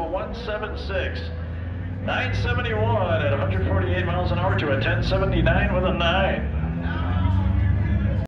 176. 971 at 148 miles an hour to a 1079 with a 9.